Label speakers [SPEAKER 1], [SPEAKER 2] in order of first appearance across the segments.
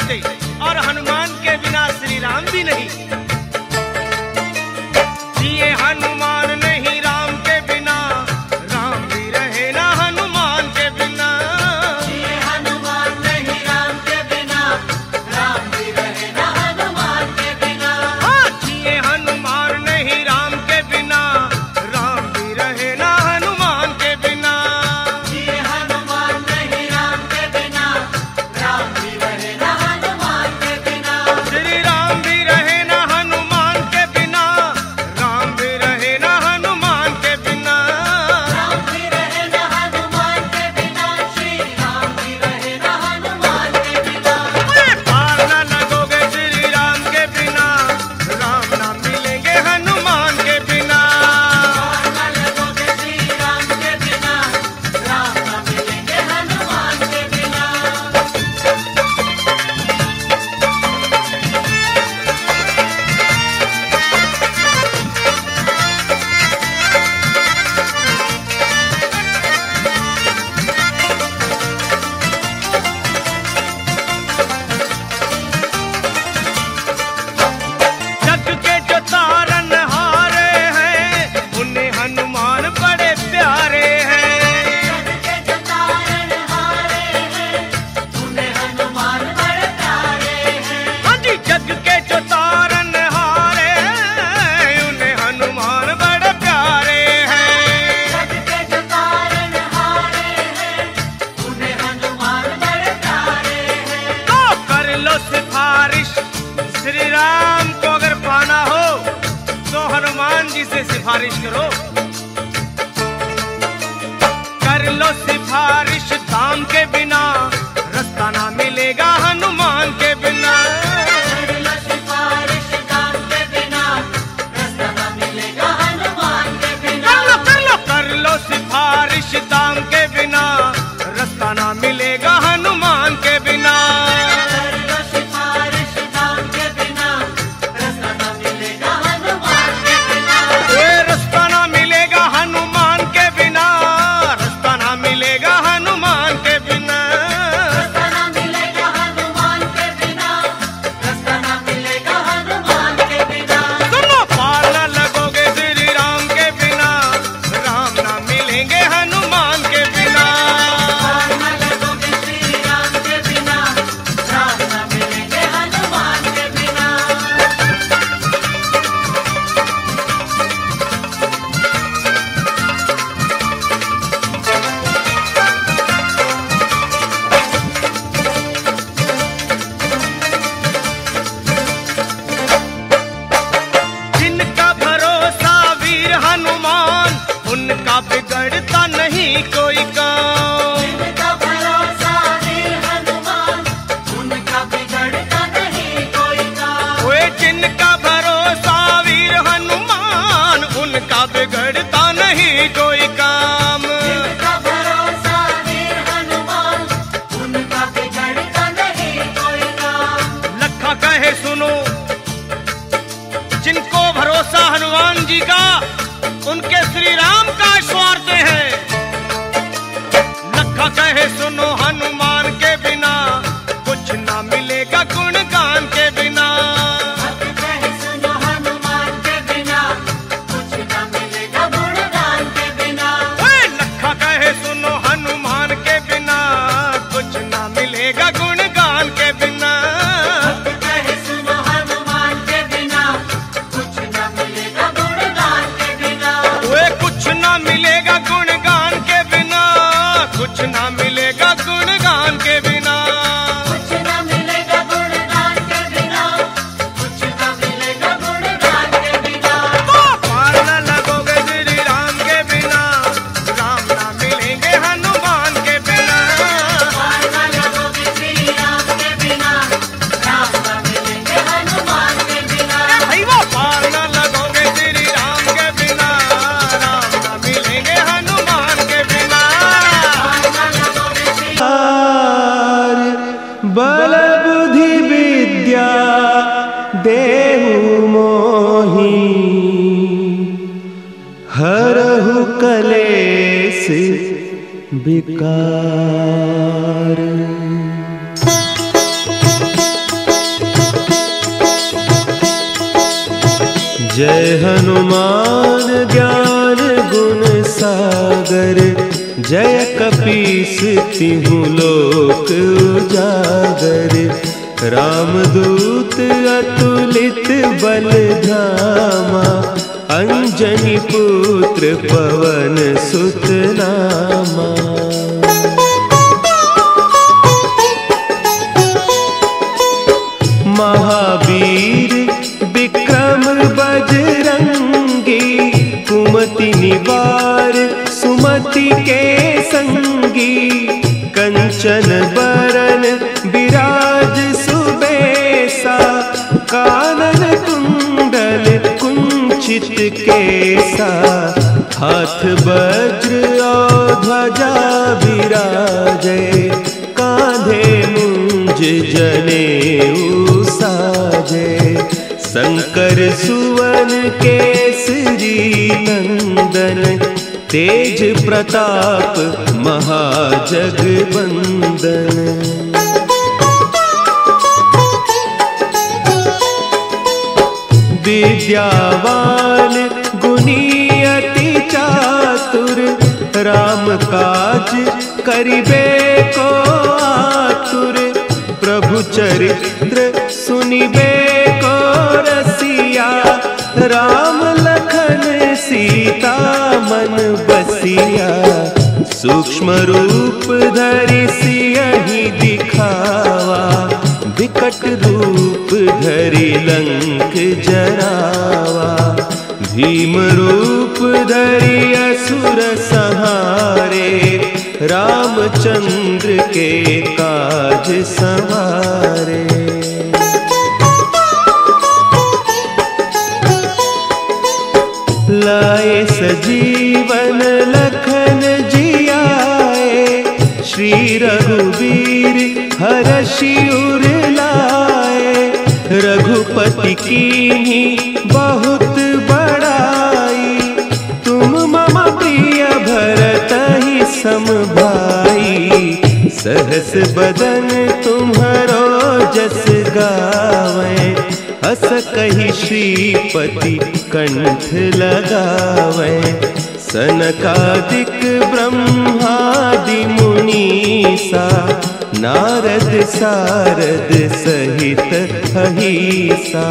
[SPEAKER 1] सकते और हनुमान के बिना श्री राम भी नहीं। जिए हनुमान नहीं राम के बिना, राम भी रहे ना हनुमान के बिना।
[SPEAKER 2] जिए हनुमान नहीं राम के बिना, राम भी रहे ना हनुमान के बिना।
[SPEAKER 1] हाँ, जिए हनुमान नहीं राम के बिना, राम भी रहे ना हनुमान के बिना।
[SPEAKER 2] जिए हनुमान नहीं राम के बिना, राम भी रहे ना हनुमान के बिना।
[SPEAKER 1] श्री राम भी रहे ना हनुमान के बिना, राम भी रहे ना हनुमान के बिना।
[SPEAKER 2] राम भी रहे ना हनुमान के बिना, श्री राम भी रहे ना हनुमान के बिना।
[SPEAKER 1] पार न लगोगे श्री राम के बिना, राम ना मिलेंगे हनुमान के बिना।
[SPEAKER 2] पार न लगोगे श्री राम के बिना, राम न मिलेंगे हनुमान के बिना।
[SPEAKER 1] जग के जो तारन हारे हैं, उन्हें हनुमान बड़े प्यारे हैं।
[SPEAKER 2] के जो तारन हारे हैं, उन्हें हनुमान बड़े प्यारे हैं।
[SPEAKER 1] हाँ जी, जग के जो तारन हारे हैं, उन्हें हनुमान बड़े प्यारे हैं।
[SPEAKER 2] जग के जो तारन हारे हैं, उन्हें हनुमान बड़े प्यारे हैं।
[SPEAKER 1] तो कर लो सिफारिश श्री राम को, अगर पाना हो तो हनुमान जी से सिफारिश करो। कर लो सिफारिश धाम के बिना, रास्ता ना मिलेगा हनुमान के बिना।
[SPEAKER 2] कर लो सिफारिश दाम के बिना, रास्ता न मिलेगा हनुमान के बिना।
[SPEAKER 1] कर लो सिफारिश दाम के बिना, रास्ता ना मिलेगा हनुमान के बिना।
[SPEAKER 2] कर लो सिफारिश दाम के बिना, रास्ता न मिलेगा हनुमान के बिना।
[SPEAKER 1] ये रास्ता ना मिलेगा हनुमान के बिना, रास्ता ना मिलेगा हनुमान के बिना।
[SPEAKER 2] रास्ता न मिलेगा हनुमान के बिना, रास्ता न मिलेगा हनुमान के बिना।
[SPEAKER 1] सुनो, पार न लगोगे श्री राम के बिना, राम ना मिलेंगे हनुमान के बिना।
[SPEAKER 2] पार न लगोगे श्री राम के बिना, राम न मिलेंगे हनुमान के बिना।
[SPEAKER 1] जिनका भरोसा वीर हनुमान, उनका बिगड़ता नहीं कोई काम।
[SPEAKER 2] जिनका भरोसा वीर हनुमान, उनका बिगड़ता नहीं कोई काम।
[SPEAKER 1] ओए जिनका भरोसा वीर हनुमान, उनका बिगड़ता नहीं कोई काम।
[SPEAKER 2] जिनका भरोसा वीर हनुमान, उनका बिगड़ता नहीं कोई काम।
[SPEAKER 1] लखा कहे सुनो, जिनको भरोसा हनुमान जी का, उनके श्री राम का स्वार्थ है। लखा कहे सुनो, हनुमान के बिना कुछ ना मिलेगा गुणगान के बिना।
[SPEAKER 2] हक कहे सुनो हनुमान के बिना, कुछ न मिलेगा गुणगान के बिना।
[SPEAKER 1] ओए लखा कहे सुनो, हनुमान के बिना कुछ ना मिलेगा गुणगान के बिना।
[SPEAKER 2] हक कहे सुनो हनुमान के बिना, कुछ न मिलेगा गुणगान के बिना।
[SPEAKER 1] ओए कुछ ना मिलेगा गुणगान के बिना, कुछ ना मिलेगा गुणगान के बिना।
[SPEAKER 2] कुछ न मिलेगा गुणगान के बिना, कुछ न मिलेगा गुणगान के बिना।
[SPEAKER 1] तो पार न लगोगे श्री राम के बिना, राम ना मिलेंगे हनुमान के बिना।
[SPEAKER 2] पार न लगोगे श्री राम के बिना, राम न मिलेंगे हनुमान के बिना।
[SPEAKER 1] भाई वो पार न लगोगे श्री राम के बिना, राम ना मिलेंगे हनुमान के बिना।
[SPEAKER 2] पार न लगोगे श्री
[SPEAKER 3] बल बुद्धि विद्या देहु मोहि, हरहु कलेस विकार। जय हनुमान ज्ञान गुण सागर, जय कपीस तिहु लोक उजागर। रामदूत अतुलित बल धामा, अंजनी पुत्र पवन सुत नामा। महावीर विक्रम बजरंगी, कुमति निवार सुमति के संगी। कंचन बरन विराज सुबेसा, कानन कुंडल कुंचित केसा। हाथ वज्र और ध्वजा विराजे, कांधे मुंज जनेऊ साजे। शंकर सुवन केसरी नंदन, तेज प्रताप महाजगवंदन। विद्यावान गुणी अति चातुर, राम काज करिबे को आतुर। प्रभु चरित्र सुनिबे को रसिया, राम लखन सीता मन बसिया। सूक्ष्म रूप धरि सियहि दिखावा, विकट रूप धरि लंक जरावा। भीम रूप धरि असुर संहारे, रामचंद्र के काज संवारे। लाए सजीवन लखन जियाए, श्री रघुवीर हरषि उर लाए। रघुपति कीन्ही बहुत बड़ाई, तुम मम प्रिय भरतहि सम भाई। सहस बदन तुम्हरो जस गावें, हस कहि श्रीपति कंठ लगावें। सनकादिक ब्रह्मादि मुनीसा, नारद सारद सहित अहीसा।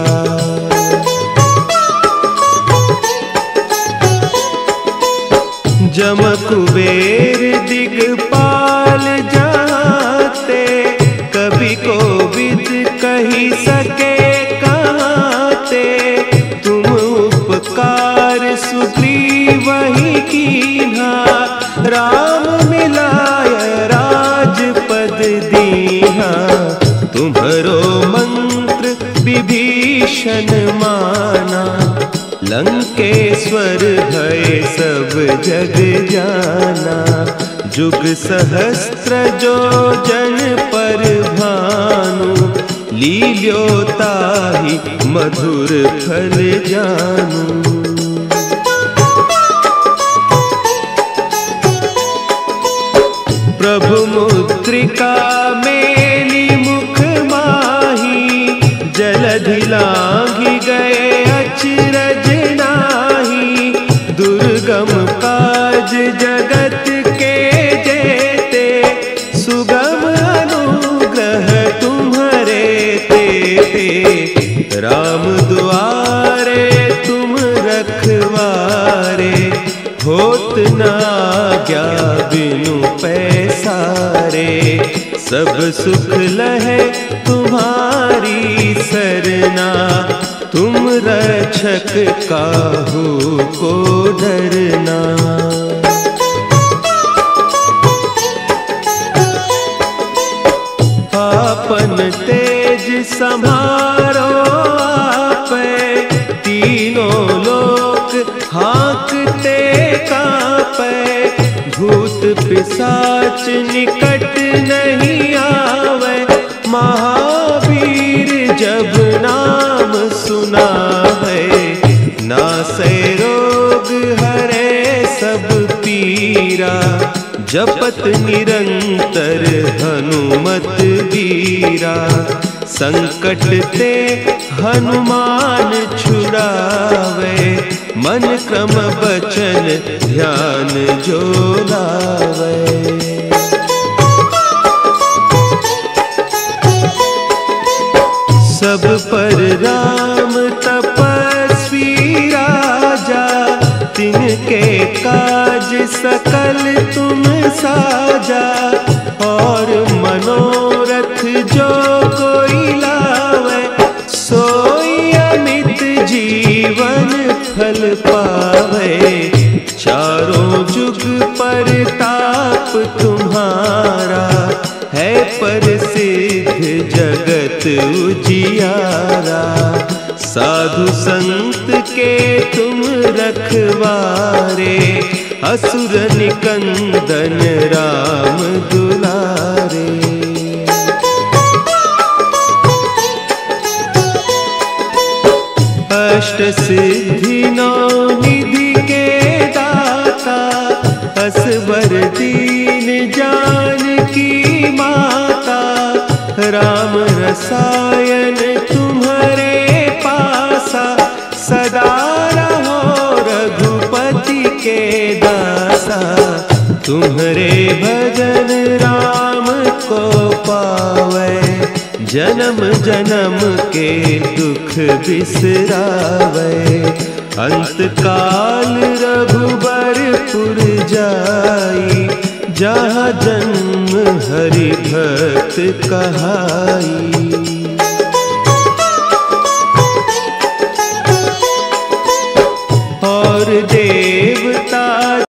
[SPEAKER 3] जम कुबेर दिगपाल जाते, कवि कोविद कही सके कहते। तुम उपकार सुग्रीवहि कीन्हा, राम मिलाय राजपद दीन्हा। तुम्हरो मंत्र विभीषण माना, लंकेश्वर भय सब जग जाना। जुग सहस्त्र जो जन पर भानु, लील्योताहि मधुर फल जानू। प्रभु मुद्रिका मेली मुख माही, जलधि लांघि गए अचरज नाही। दुर्गम काज जगत के जेते, सुगम अनुग्रह तुम्हरे तेते। राम दुआरे तुम रखवारे, होत न आज्ञा बिनु पैसारे। सब सुख लहे तुम्हारी सरना, तुम रक्षक काहू को डरना। आपन तेज समारो आपे, तीनों लोक हाँकते कांपे। भूत पिशाच निकट नहीं आवे, महावीर जब नाम सुना है। नासै रोग हरे सब पीरा, जपत निरंतर हनुमत वीरा। वीरा, संकट ते हनुमान छुड़ावे, मन क्रम बचन ध्यान जो लावे। सब पर राम तपस्वी राजा, तिनके काज सकल तुम साजा, और मनोरथ जो कोई लावे, सोई अमित जीवन फल पावे। चारों जुग परताप तुम्हारा, है प्रसिद्ध जगत उजियारा। साधु संत के तुम रखवारे, असुर निकंदन राम दुलारे। अष्ट सिद्धि नौ निधि के दाता, असबर दीन जानकी माता। राम रसायन तुम्हारे पासा, सदा रहो रघुपति के दासा। तुम्हारे भजन राम को पावे, जन्म जन्म के दुख बिसरावे। अंत काल रघुबरपुर जाई, जहाँ जन्म हरि भक्त कहाई। और देवता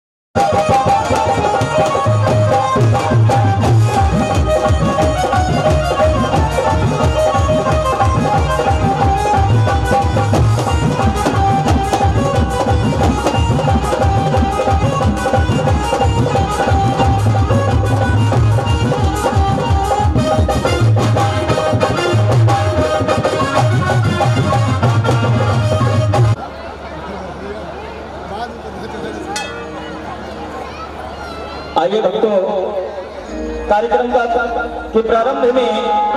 [SPEAKER 4] आइए भक्तों, कार्यक्रम के प्रारंभ में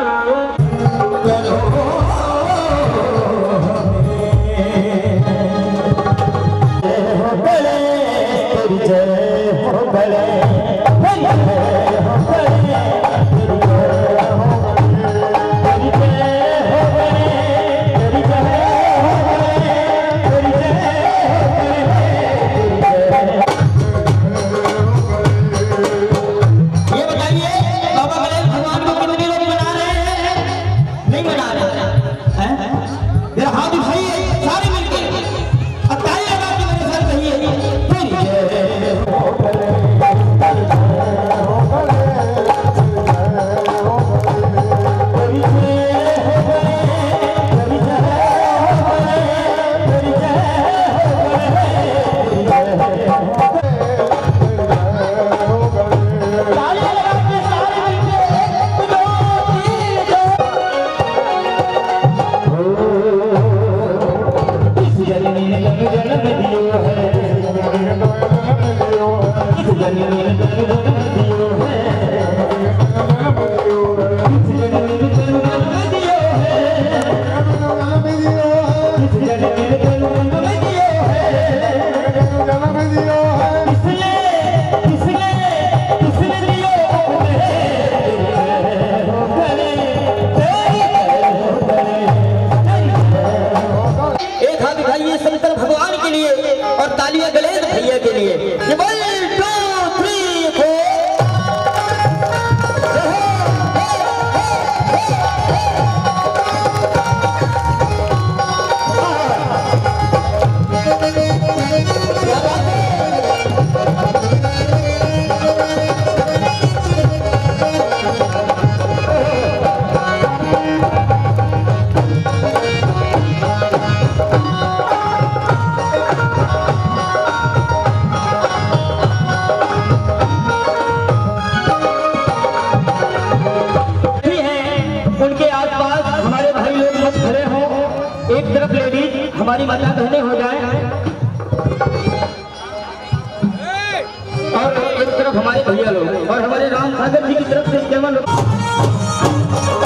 [SPEAKER 4] हमारी माता बहने हो जाए और एक तरफ हमारे भैया लोग और हमारे राम सागर जी की तरफ से केवल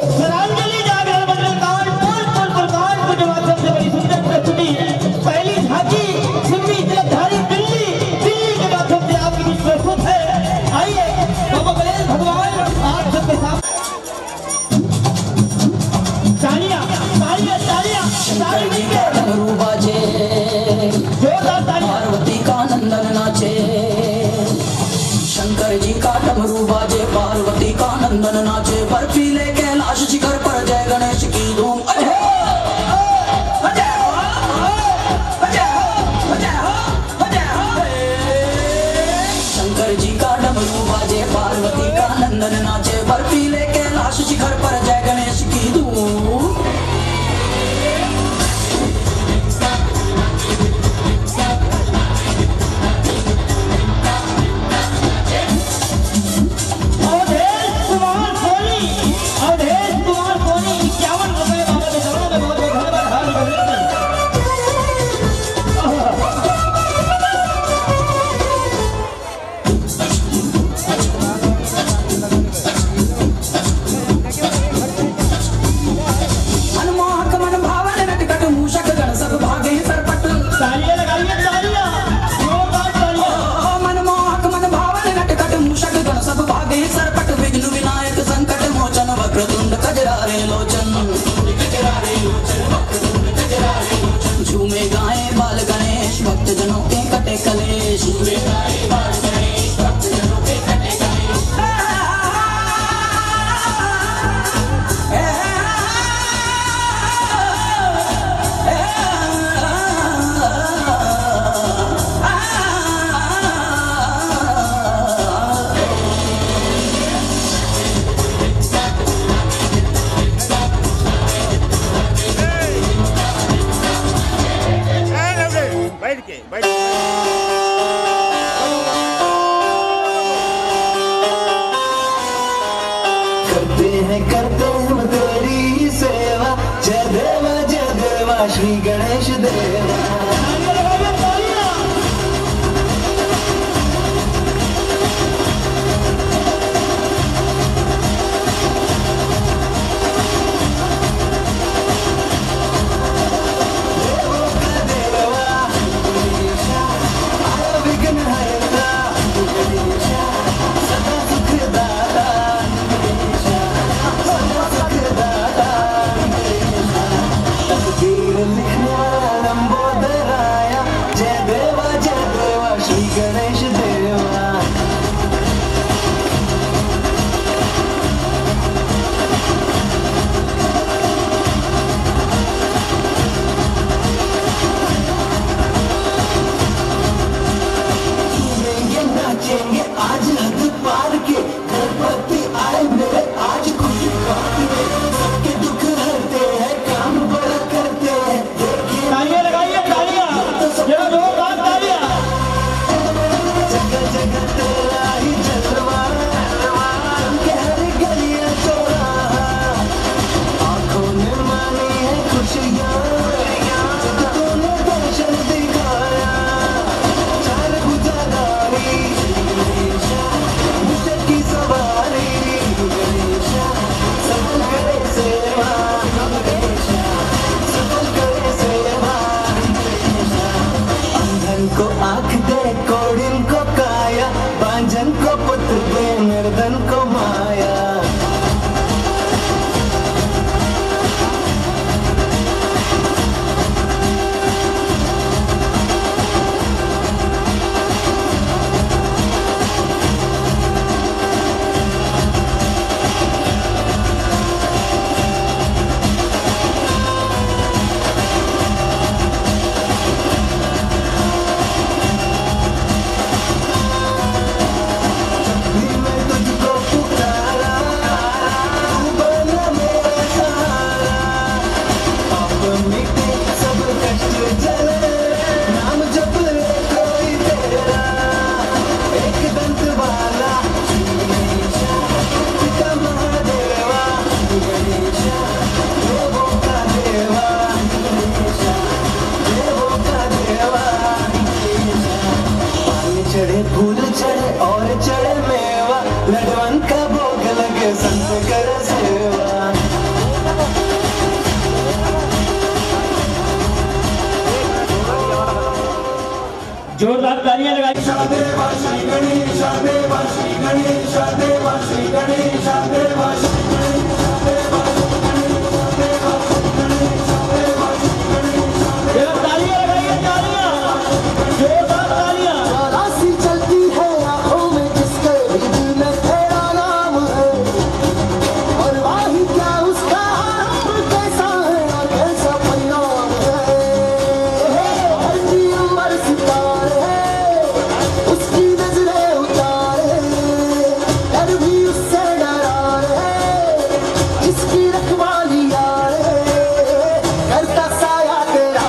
[SPEAKER 4] श्रद्धांजलि जागरण मंडल कांड बोल कांड के माध्यम से बड़ी सुंदर प्रस्तुति पहली झांकी सिमरी तिलकधारी दिल्ली के माध्यम से आपकी बीच प्रस्तुत है। आइए बाबा गणेश भगवान आप सबके साथ तालियां तालियां तालियां तालियां
[SPEAKER 5] डमरू बाजे
[SPEAKER 4] जोरदार तालियां
[SPEAKER 5] पार्वती का नंदन नाचे शंकर जी का डमरू बाजे पार्वती का नंदन नाचे बर्फीले कैलाश शिखर पर जय गणेश की धूम अजय हो, अजय हो, अजय हो, अजय हो, अजय हो। शंकर जी का डमरू बाजे पार्वती का नंदन नाचे बर्फीले कैलाश शिखर पर जय गणेश की धूम।
[SPEAKER 4] जोरदार तालियां लगाइए। तालियां लगाइए, तालियां, जोरदार तालियां।
[SPEAKER 6] राशि चलती है आंखों में जिसके दिल में तेरा नाम है, और वाही क्या उसका रूप कैसा है और कैसा परिणाम है। धरती अंबर सितारे है, उसकी नजरें उतारे, डर भी उससे डरा है, जिसकी रखवाली यारे करता साया तेरा।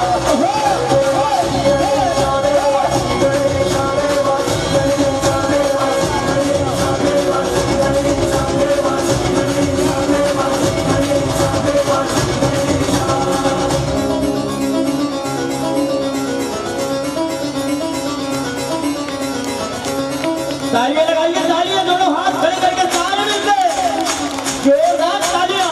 [SPEAKER 4] तालियां लगाइए, तालियां, दोनों हाथ खड़े करके सारे मिलकर जोरदार तालियां।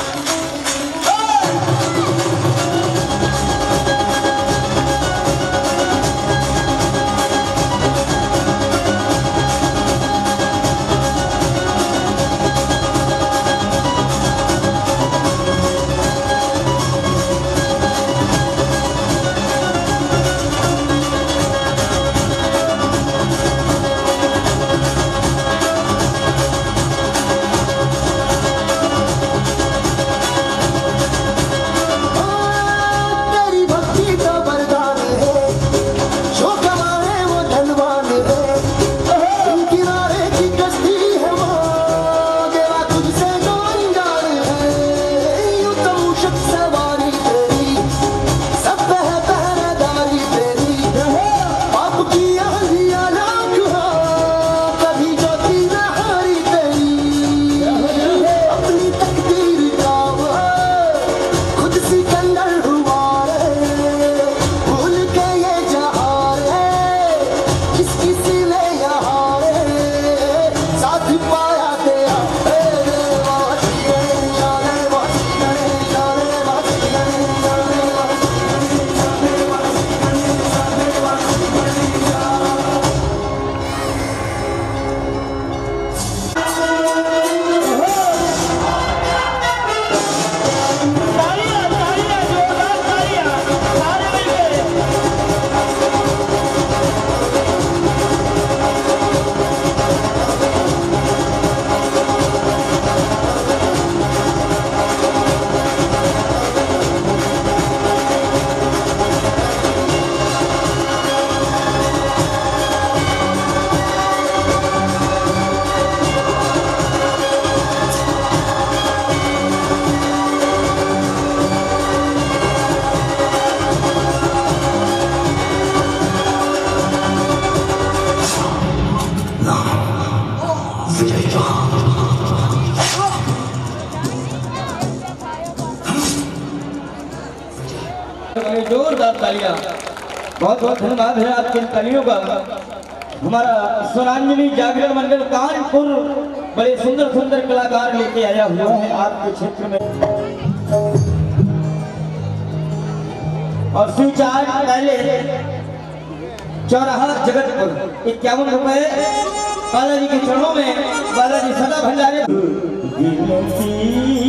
[SPEAKER 6] तेरी भक्ति का वरदान है, जो कमाए वो धनवान है। किनारे की कश्ती है वो, देवा तुझसे तो अनजान है। यूं तो मूषक सवारी तेरी, सब पे है पहरेदारी तेरी। पाप की आंधियां लाख हो, कभी ज्योति न हारी तेरी। अपनी तकदीर का वो खुद सिकंदर हुआ रे, भूल के ये जहां रे, किसकी सिले यहाँ रे, साथ पाया तेरा। वासी गणेश, वासी गणेश, वासी
[SPEAKER 4] तालियां, तालियां, जोरदार तालियां, सारे मिलकर। जोरदार तालियां। बहुत बहुत धन्यवाद है आपकी इन तालियों का। हमारा स्वरांजलि जागरण मंडल कानपुर बड़े सुंदर सुंदर कलाकार लेके आया हुआ है आपके क्षेत्र में। और स्विच आज पहले चौराहा जगतपुर 51 रुपए बालाजी के चरणों में। बालाजी सदा भंडारे